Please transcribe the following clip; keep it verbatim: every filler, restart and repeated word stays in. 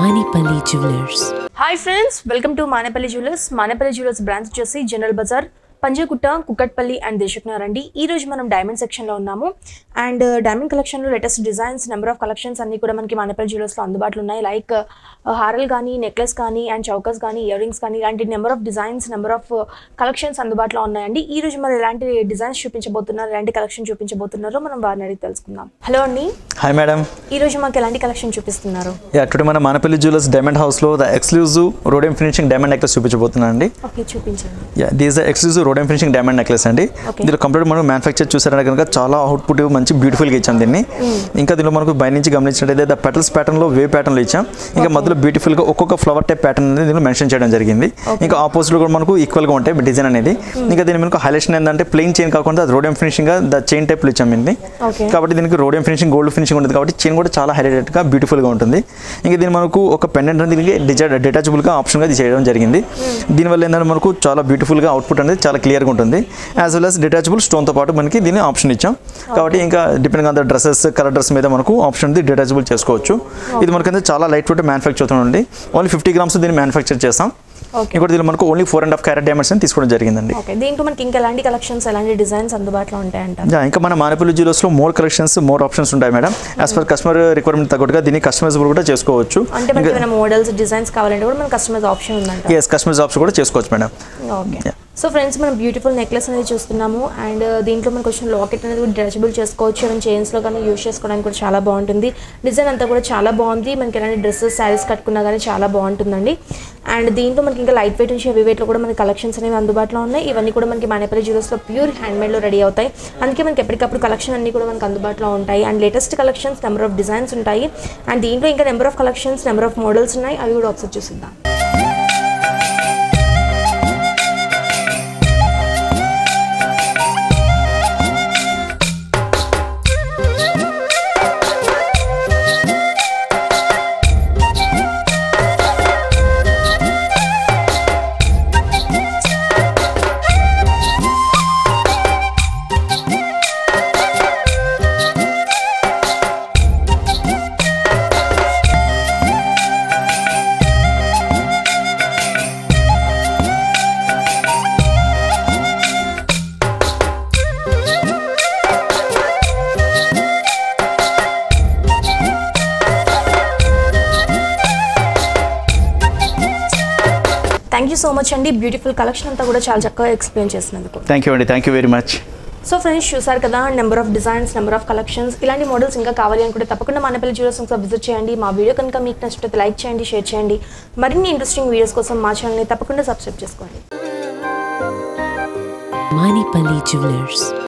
Manepally Jewelers. Hi friends, welcome to Manepally Jewelers. Manepally Jewelers branch వచ్చేసి General Bazaar, Panjagutta, Kukatpally and దేశక్నగర్ అండి. ఈ రోజు మనం డైమండ్ సెక్షన్ లో ఉన్నాము అండ్ డైమండ్ కలెక్షన్ లో latest designs, number of collections అన్ని కూడా మనకి మానేపల్లి జ్యువెలర్స్ లో అందుబాటులో ఉన్నాయి. లైక్ హారల్ కానీ, నెక్లెస్ కానీ అండ్ చౌకస్ కానీ, ఇయర్ రింగ్స్ కానీ ఇలాంటి number of designs, number of collections అందుబాటులో ఉన్నాయండి. ఈ రోజు మరి ఎలాంటి డిజైన్స్ చూపించబోతున్నారు, ఎలాంటి కలెక్షన్ చూపించబోతున్నారో మనం వారిని అడిగి తెలుసుకుందాం. హలో అండి. Hi madam. ఈ రోజు మాకు ఎలాంటి కలెక్షన్ చూపిస్తున్నారు? యా టుడే మన మానేపల్లి జ్యువెలర్స్ డైమండ్ హౌస్ లో the exclusive rhodium finishing diamond necklace చూపించబోతున్నాను అండి. ఓకే, చూపించండి. Yeah this the exclusive rhodium finishing diamond necklace అండి. దీనిలో కంప్లీట్ మనం మ్యానుఫ్యాక్చర్ చూసారంటే కనుక చాలా అవుట్పుట్ మంచి బ్యూటిఫుల్ గా ఇచ్చాం దీన్ని. ఇంకా దీనిలో మనకు బై నుంచి గమనించినట్టయితే ద పెటల్స్ ప్యాటర్న్ లో వే ప్యాటర్న్ లో ఇచ్చాం. ఇంకా మధ్యలో బ్యూటిఫుల్ గా ఒక్కొక్క ఫ్లవర్ టైప్ ప్యాటర్న్ అనేది దీనిలో మెన్షన్ చేయడం జరిగింది. ఇంకా ఆపోజిట్ కూడా మనకు ఈక్వల్ గా ఉంటాయి డిజైన్ అనేది. ఇంకా దీని మనకు హైలైషన్ ఏంటంటే ప్లెయిన్ చైన్ కాకుండా రోడియం ఫినిషింగ్ గా ద చైన్ టైప్ లో ఇచ్చాం దీన్ని. కాబట్టి దీనికి రోడియం ఫినిషింగ్, గోల్డ్ ఫినిషింగ్ ఉంటుంది కాబట్టి చైన్ కూడా చాలా హైలైటెడ్ గా బ్యూటిఫుల్ గా ఉంటుంది. ఇంకా దీని మనకు ఒక పెండెంట్ అనేది డిటాచబుల్ గా ఆప్షన్ గా చేయడం జరిగింది. దీనివల్ల ఏంటంటే మనకు చాలా బ్యూటిఫుల్ గా అవుట్పుట్ అనేది చాలా క్లియర్ గా ఉంటుంది. As well as detachable stone తో పాటు మనకి దీన్ని ఆప్షన్ ఇచ్చాం. కాబట్టి ఇంకా depending on the dresses, colour dress మీద మనకు ఆప్షన్ ఉంది డిటాచబుల్ చేసుకోవచ్చు. ఇది మనకైతే చాలా లైట్ వెయిట్ మ్యానుఫ్యాక్చర్ అవుతుంది. ఓన్లీ ఫిఫ్టీ గ్రామ్స్ దీన్ని మ్యానుఫ్యాక్చర్ చేస్తాం. ఇంకోటి దీనిలో మనకు only four and half carat diamonds అని తీసుకోవడం జరిగిందండి. దీంట్లో మనకి ఇంకా ఎలాంటి కలెక్షన్స్, ఎలాంటి డిజైన్స్ అందుబాటులో ఉంటాయంట? ఇంకా మన మానేపల్లి జ్యువెలర్స్ లో మోర్ కలెక్షన్స్, మోర్ ఆప్షన్స్ ఉంటాయి madam. As per customer requirement తగ్గట్టుగా దీన్ని కస్టమైజబుల్ కూడా చేసుకోవచ్చు. అంటే మనకి ఏమైనా మోడల్స్, డిజైన్స్ కావాలంటే కూడా మనకి కస్టమైజ్ ఆప్షన్ ఉందంట. yes కస్టమైజ్ ఆప్షన్ కూడా చేసుకోవచ్చు మేడం. ఓకే. సో ఫ్రెండ్స్, మనం బ్యూటిఫుల్ నెక్లెస్ అనేది చూస్తున్నాము అండ్ దీంట్లో మనకు వచ్చిన లాకెట్ అనేది కూడా డ్రెచబుల్ చేసుకోవచ్చు. మనం చైన్స్లో కానీ యూజ్ చేసుకోవడానికి కూడా చాలా బాగుంటుంది. డిజైన్ అంతా కూడా చాలా బాగుంది. మనకి ఎలాంటి డ్రెస్సెస్, శారీస్ కట్టుకున్నా కానీ చాలా బాగుంటుందండి. అండ్ దీంట్లో మనకి ఇంకా లైట్ వెయిట్ నుంచి హెవీ వెయిట్లో కూడా మనకి కలెక్షన్స్ అనేవి అందుబాటులో ఉన్నాయి. ఇవన్నీ కూడా మనకి మానేపల్లి జ్యువెలర్స్లో ప్యూర్ హ్యాండ్మేడ్లో రెడీ అవుతాయి. అందుకే మనకి ఎప్పటికప్పుడు కలెక్షన్ అన్ని కూడా మనకి అందుబాటులో ఉంటాయి. And latest collections, number of designs ఉంటాయి. అండ్ దీంట్లో ఇంకా number of collections, number of models ఉన్నాయి. అవి కూడా ఒకసారి చూసిద్దాం. థ్యాంక్ యూ సో మచ్ అండి. బ్యూటిఫుల్ కలెక్షన్ అంతా కూడా చాలా చక్కగా ఎక్స్ప్లెయిన్ చేసినందుకు థ్యాంక్ యూ అండి. Thank you very much. So friends, చూసారు కదా, number of designs, number of collections, ఇలాంటి మోడల్స్ ఇంకా కావాలి అనుకుంటే తప్పకుండా మానేపల్లి జ్యువెలర్స్ ఒకసారి విజిట్ చేయండి. మా వీడియో కనుక మీకు నచ్చినట్లయితే లైక్ చేయండి, షేర్ చేయండి. మరిన్ని ఇంట్రెస్టింగ్ వీడియోస్ కోసం మా ఛానల్ని తప్పకుండా సబ్స్క్రైబ్ చేసుకోండి. Manepally Jewelers.